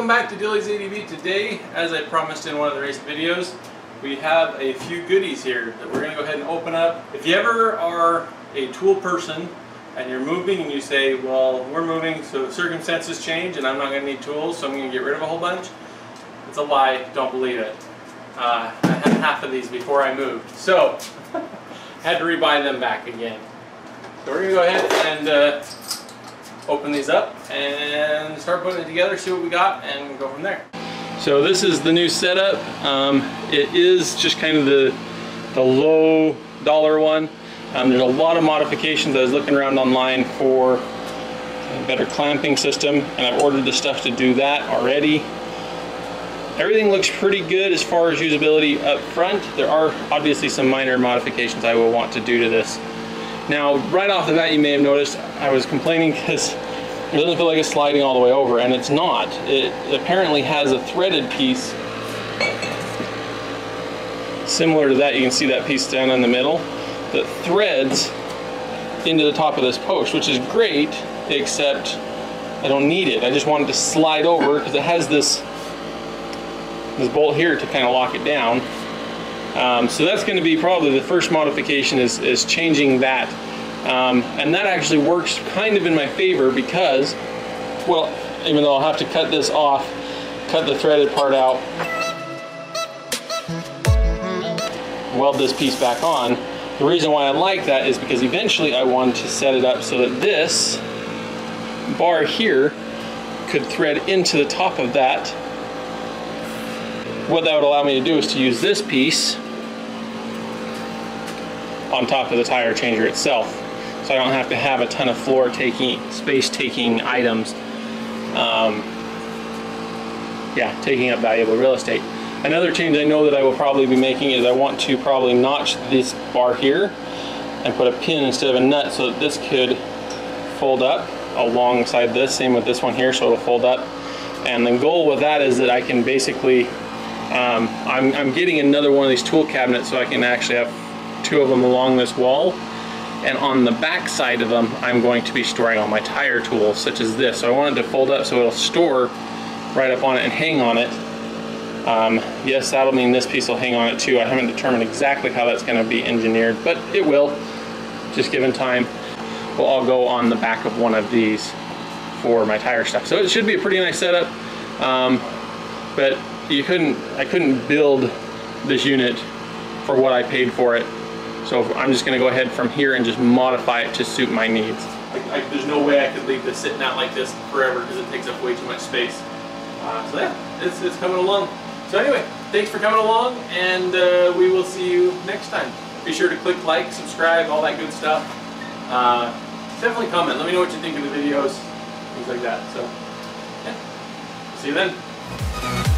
Welcome back to Dilly's ADV. Today, as I promised in one of the race videos, we have a few goodies here that we're going to go ahead and open up. If you ever are a tool person and you're moving and you say, well, we're moving so circumstances change and I'm not going to need tools, so I'm going to get rid of a whole bunch, it's a lie. Don't believe it. I had half of these before I moved, so had to rebuy them back again. So we're going to go ahead and open these up and start putting it together, see what we got, and go from there. So this is the new setup. It is just kind of the low dollar one. There's a lot of modifications. I was looking around online for a better clamping system, and I've ordered the stuff to do that already. Everything looks pretty good as far as usability up front. There are obviously some minor modifications I will want to do to this. Now, right off the bat, you may have noticed I was complaining because it doesn't feel like it's sliding all the way over, and it's not. It apparently has a threaded piece similar to that. You can see that piece down in the middle that threads into the top of this post, which is great, except I don't need it. I just want it to slide over because it has this bolt here to kind of lock it down. So that's going to be probably the first modification is changing that. And that actually works kind of in my favor because, well, even though I'll have to cut this off, cut the threaded part out, weld this piece back on. The reason why I like that is because eventually I want to set it up so that this bar here could thread into the top of that. What that would allow me to do is to use this piece on top of the tire changer itself, so I don't have to have a ton of space-taking items, taking up valuable real estate. Another change I know that I will probably be making is I want to probably notch this bar here and put a pin instead of a nut so that this could fold up alongside this, same with this one here, so it'll fold up. And the goal with that is that I can basically, I'm getting another one of these tool cabinets so I can actually have two of them along this wall, and on the back side of them I'm going to be storing all my tire tools such as this. So I want it to fold up so it'll store right up on it and hang on it. Yes, that'll mean this piece will hang on it too. I haven't determined exactly how that's going to be engineered, but it will, just given time. Will all go on the back of one of these for my tire stuff. So it should be a pretty nice setup, but I couldn't build this unit for what I paid for it. So I'm just going to go ahead from here and just modify it to suit my needs. There's no way I could leave this sitting out like this forever because it takes up way too much space. So yeah, it's coming along. So anyway, thanks for coming along, and we will see you next time. Be sure to click like, subscribe, all that good stuff. Definitely comment. Let me know what you think of the videos, things like that. So yeah, see you then.